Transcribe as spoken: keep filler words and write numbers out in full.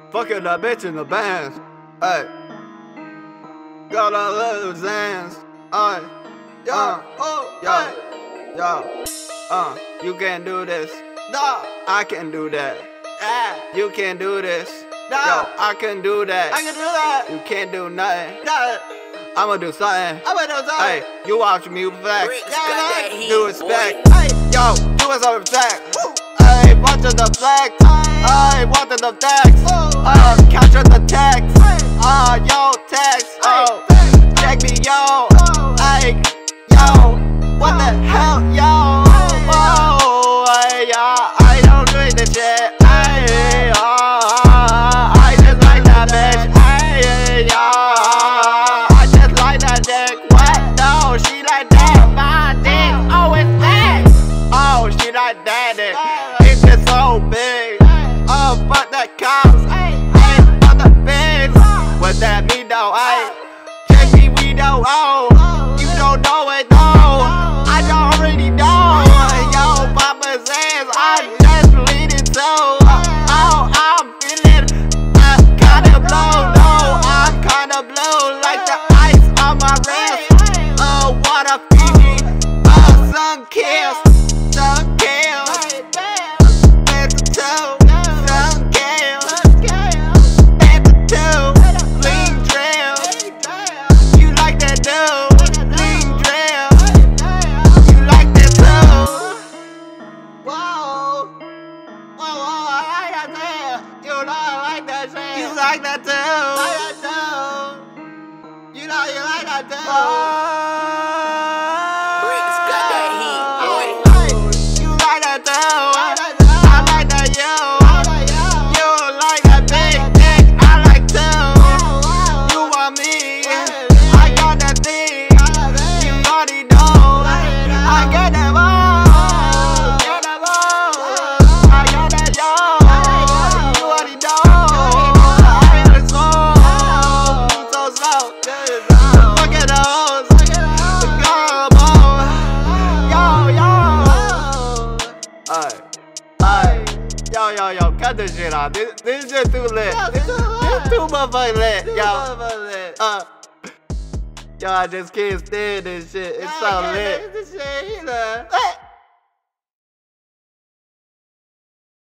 Fucking that bitch in the bands. Hey. Got all those hands. Ay. Uh, oh, yo. Yo. Uh, you can't do this. No. I can do that. Yeah. You can't do this. No. Yo, I can do that. I can do that. You can't do nothing. No. I'ma do something. I'ma do something. Hey, you watch me flex. Yeah, do respect. Hey, yo, do it some respect. Hey, watch the flex. Hey, watch the text. Uh, capture the text. Uh, yo, text. Oh, check me, yo. Hey, yo, what the hell, yo? Oh, hey, yo, I don't do this shit. Hey, oh, I just like that bitch. Hey, yo. No, she like that, my dick, oh it's big. Oh, she like that dick, it's just so big. Oh, fuck that cops, hey, fuck the pigs. What that mean though, hey? Check me, we don't owe. You don't know it though, I don't already know. Yo, Papa says I'm just bleeding so. Oh, I'm feeling uh, kinda blown, no, I'm kinda blown like the ice on my wrist. What a feeling, oh, sun kills, sun kills, better too, sun kills, better too, lean drill, you like that dude, lean drill, you like that too, whoa, whoa, whoa, I like that too, you know I like that shit, you like that too, like that too, you know you like that too. Oh. Yo, yo, yo, cut this shit off. This, this is just too lit. This, this is too motherfucking lit, yo. Uh, yo, I just can't stand this shit. It's so lit. This shit, you know.